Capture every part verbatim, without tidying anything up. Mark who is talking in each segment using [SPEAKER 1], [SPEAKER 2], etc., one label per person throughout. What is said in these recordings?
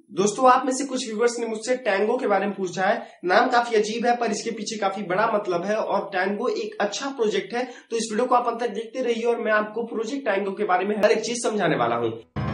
[SPEAKER 1] दोस्तों आप में से कुछ व्यूवर्स ने मुझसे टैंगो के बारे में पूछा है। नाम काफी अजीब है पर इसके पीछे काफी बड़ा मतलब है और टैंगो एक अच्छा प्रोजेक्ट है। तो इस वीडियो को आप अंत तक देखते रहिए और मैं आपको प्रोजेक्ट टैंगो के बारे में हर एक चीज समझाने वाला हूँ।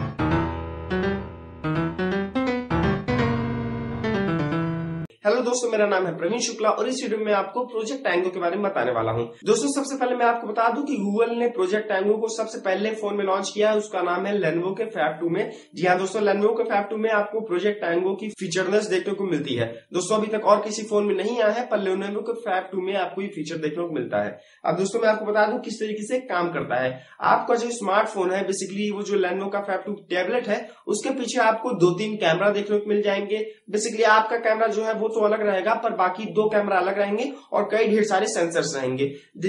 [SPEAKER 1] हेलो दोस्तों, मेरा नाम है प्रवीण शुक्ला और इस वीडियो में आपको प्रोजेक्ट टैंगो के बारे में बताने वाला हूं। दोस्तों सबसे पहले मैं आपको बता दूं कि गूगल ने प्रोजेक्ट टैंगो को सबसे पहले फोन में लॉन्च किया है। उसका नाम है लेनोवो के फैब टू में। जी हाँ दोस्तों, लेनोवो के फैब टू में आपको प्रोजेक्ट टैंगो की फीचरनेस देखने को मिलती है। दोस्तों अभी तक और किसी फोन में नहीं आया है पर लेनोवो के फैब टू में आपको ये फीचर देखने को मिलता है। अब दोस्तों मैं आपको बता दूं किस तरीके से काम करता है। आपका जो स्मार्टफोन है, बेसिकली वो जो लेनोवो का फैब टू टैबलेट है, उसके पीछे आपको दो तीन कैमरा देखने को मिल जाएंगे। बेसिकली आपका कैमरा जो है वो तो अलग रहेगा पर बाकी दो कैमरा अलग रहेंगे और कई ढेर सारे सेंसर्स रहेंगे।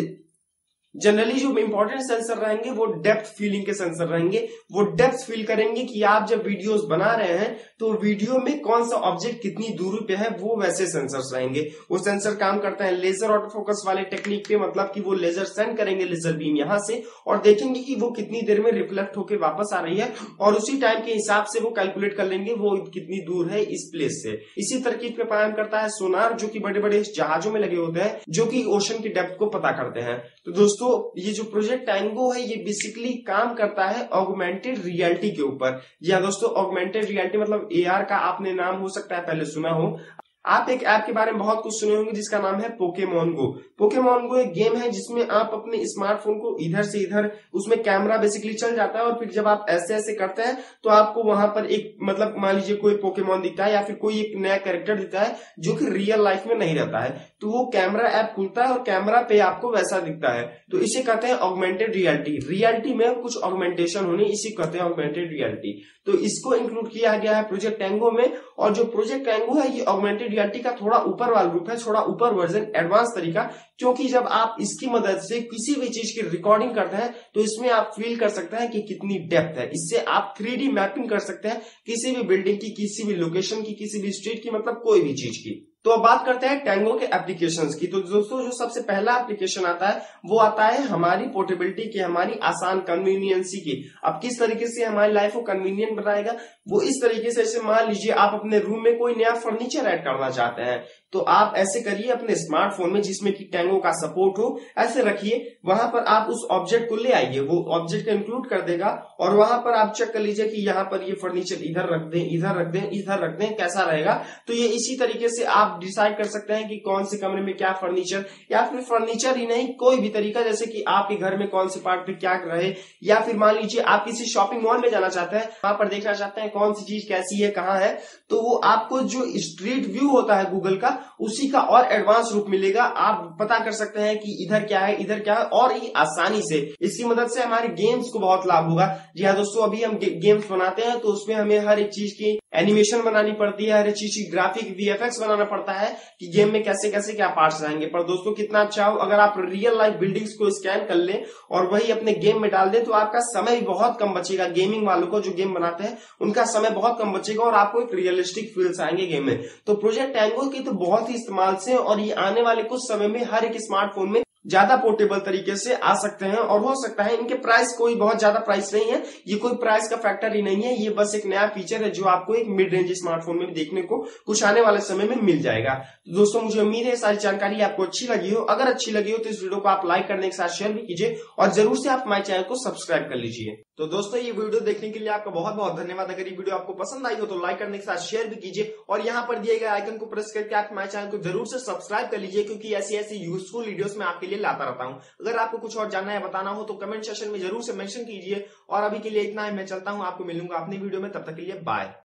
[SPEAKER 1] जनरली जो इंपॉर्टेंट सेंसर रहेंगे वो डेप्थ फीलिंग के सेंसर रहेंगे। वो डेप्थ फील करेंगे कि आप जब वीडियोस बना रहे हैं तो वीडियो में कौन सा ऑब्जेक्ट कितनी दूरी पे है, वो वैसे सेंसर्स रहेंगे। वो सेंसर काम करते हैं लेजर ऑटो फोकस वाले टेक्निक पे, मतलब कि वो लेजर सेंड करेंगे लेजर बीम यहां से और देखेंगे कि वो कितनी देर में रिफ्लेक्ट होकर वापस आ रही है और उसी टाइम के हिसाब से वो कैलकुलेट कर लेंगे वो कितनी दूर है इस प्लेस से। इसी तरकीब पे काम करता है सोनार, जो कि बड़े बड़े जहाजों में लगे होते हैं, जो कि ओशन की डेप्थ को पता करते हैं। तो दोस्तों ये जो प्रोजेक्ट टैंगो है ये बेसिकली काम करता है ऑगमेंटेड रियलिटी के ऊपर। या दोस्तों ऑगमेंटेड रियलिटी मतलब एआर का आपने नाम हो सकता है पहले सुना हो। आप एक ऐप के बारे में बहुत कुछ सुने होंगे जिसका नाम है पोकेमॉन गो। पोकेमॉन गो एक गेम है जिसमें आप अपने स्मार्टफोन को इधर से इधर, उसमें कैमरा बेसिकली चल जाता है और फिर जब आप ऐसे ऐसे करते हैं तो आपको वहां पर एक मतलब मान लीजिए कोई पोकेमॉन दिखता है या फिर कोई एक नया कैरेक्टर दिखता है जो कि रियल लाइफ में नहीं रहता है, तो वो कैमरा ऐप खुलता है और कैमरा पे आपको वैसा दिखता है। तो इसे कहते हैं ऑगमेंटेड रियलिटी। रियलिटी में कुछ ऑगमेंटेशन होने, इसी कहते हैं ऑगमेंटेड रियलिटी। तो इसको इंक्लूड किया गया है प्रोजेक्ट टैंगो में। और जो प्रोजेक्ट टैंगो है ये ऑगमेंटेड रियलिटी का थोड़ा ऊपर वाला रूप है, थोड़ा ऊपर वर्जन, एडवांस तरीका। क्योंकि जब आप इसकी मदद से किसी भी चीज की रिकॉर्डिंग करते हैं तो इसमें आप फील कर सकते हैं कि कितनी डेप्थ है। इससे आप थ्री डी मैपिंग कर सकते हैं किसी भी बिल्डिंग की, किसी भी लोकेशन की, किसी भी स्ट्रीट की, मतलब कोई भी चीज की। तो अब बात करते हैं टैंगो के एप्लीकेशंस की। तो दोस्तों जो सबसे पहला एप्लीकेशन आता है वो आता है हमारी पोर्टेबिलिटी की, हमारी आसान कन्वीनियंसी की। अब किस तरीके से हमारी लाइफ को कन्वीनियंट बनाएगा वो इस तरीके से, जैसे मान लीजिए आप अपने रूम में कोई नया फर्नीचर ऐड करना चाहते हैं तो आप ऐसे करिए अपने स्मार्टफोन में जिसमें कि टैंगो का सपोर्ट हो, ऐसे रखिए, वहां पर आप उस ऑब्जेक्ट को ले आइए, वो ऑब्जेक्ट को इंक्लूड कर देगा और वहां पर आप चेक कर लीजिए कि यहाँ पर ये फर्नीचर इधर रख दें, इधर रख दें, इधर रख दें, कैसा रहेगा। तो ये इसी तरीके से आप डिसाइड कर सकते हैं कि कौन से कमरे में क्या फर्नीचर, या फिर फर्नीचर ही नहीं कोई भी तरीका, जैसे कि आपके घर में कौन से पार्ट पे क्या रहे, या फिर मान लीजिए आप किसी शॉपिंग मॉल में जाना चाहते हैं, वहां पर देखना चाहते हैं कौन सी चीज कैसी है, कहाँ है, तो वो आपको जो स्ट्रीट व्यू होता है गूगल का, उसी का और एडवांस रूप मिलेगा। आप पता कर सकते हैं कि इधर क्या है, इधर क्या है, और ये आसानी से। इसकी मदद से हमारे गेम्स को बहुत लाभ होगा। जी हाँ दोस्तों, अभी हम गेम्स बनाते हैं तो उसमें हमें हर एक चीज की एनिमेशन बनानी पड़ती है, हर एक चीज की ग्राफिक वीएफएक्स बनाना पड़ता है कि गेम में कैसे कैसे क्या पार्ट्स आएंगे। पर दोस्तों कितना अच्छा हो अगर आप रियल लाइफ बिल्डिंग्स को स्कैन कर लें और वही अपने गेम में डाल दें तो आपका समय भी बहुत कम बचेगा। गेमिंग वालों को जो गेम बनाते हैं उनका समय बहुत कम बचेगा और आपको एक रियलिस्टिक फील्स आएंगे गेम में। तो प्रोजेक्ट टैंगो की तो बहुत ही इस्तेमाल से और ये आने वाले कुछ समय में हर एक स्मार्टफोन में ज्यादा पोर्टेबल तरीके से आ सकते हैं। और हो सकता है इनके प्राइस कोई बहुत ज्यादा प्राइस नहीं है, ये कोई प्राइस का फैक्टर ही नहीं है, ये बस एक नया फीचर है जो आपको एक मिड रेंज स्मार्टफोन में देखने को कुछ आने वाले समय में मिल जाएगा। तो दोस्तों मुझे उम्मीद है सारी जानकारी आपको अच्छी लगी हो। अगर अच्छी लगी हो तो इस वीडियो को आप लाइक करने के साथ शेयर भी कीजिए और जरूर से आप हमारे चैनल को सब्सक्राइब कर लीजिए। तो दोस्तों ये वीडियो देखने के लिए आपका बहुत बहुत धन्यवाद। अगर ये वीडियो आपको पसंद आई हो तो लाइक करने के साथ शेयर भी कीजिए और यहाँ पर दिए गए आइकन को प्रेस करके आप हमारे चैनल को जरूर से सब्सक्राइब कर लीजिए, क्योंकि ऐसी ऐसी यूजफुल वीडियोस मैं आपके लिए लाता रहता हूँ। अगर आपको कुछ और जानना है, बताना हो तो कमेंट सेक्शन में जरूर से मेंशन कीजिए। और अभी के लिए इतना ही, मैं चलता हूँ, आपको मिलूंगा अपनी वीडियो में, तब तक के लिए बाय।